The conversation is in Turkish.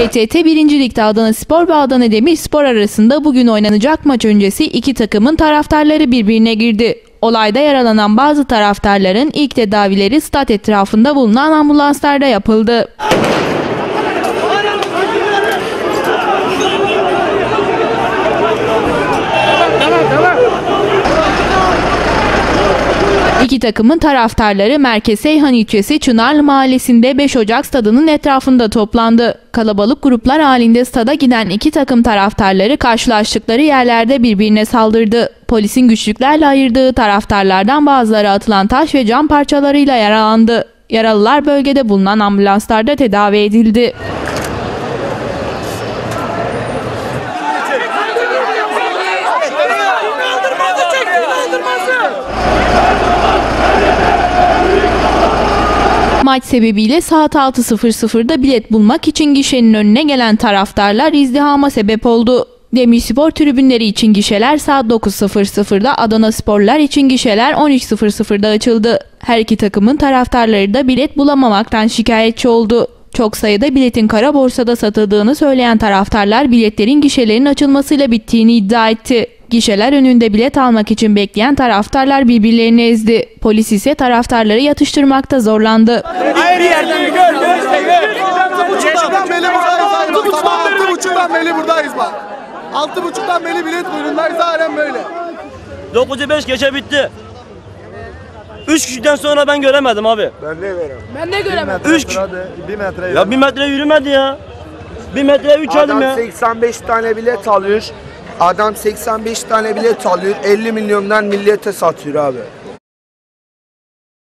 PTT 1. Lig'de Adanaspor ve Adana Demirspor arasında bugün oynanacak maç öncesi iki takımın taraftarları birbirine girdi. Olayda yaralanan bazı taraftarların ilk tedavileri stat etrafında bulunan ambulanslarda yapıldı. İki takımın taraftarları Merkez Seyhan ilçesi Çınarlı Mahallesi'nde 5 Ocak stadının etrafında toplandı. Kalabalık gruplar halinde stada giden iki takım taraftarları karşılaştıkları yerlerde birbirine saldırdı. Polisin güçlüklerle ayırdığı taraftarlardan bazıları atılan taş ve cam parçalarıyla yaralandı. Yaralılar bölgede bulunan ambulanslarda tedavi edildi. Maç sebebiyle saat 6.00'da bilet bulmak için gişenin önüne gelen taraftarlar izdihama sebep oldu. Demirspor tribünleri için gişeler saat 9.00'da, Adanasporlar için gişeler 13.00'da açıldı. Her iki takımın taraftarları da bilet bulamamaktan şikayetçi oldu. Çok sayıda biletin kara borsada satıldığını söyleyen taraftarlar biletlerin gişelerin açılmasıyla bittiğini iddia etti. Gişeler önünde bilet almak için bekleyen taraftarlar birbirlerini ezdi. Polis ise taraftarları yatıştırmakta zorlandı. Her yerden gör. 6.30'dan beri buradayız bak. 6.30'dan beri bilet kuyruğundayız halen böyle. 9'u 5 geçe bitti. 3 kişiden sonra ben göremedim abi. Ben de göremedim. 3 kişi. 1 metre. Ya 1 metre yürümedi ya. 1 metre 3 adım ya. Adam 85 tane bilet alıyor. Adam 85 tane bilet alıyor. 50 milyondan millete satıyor abi.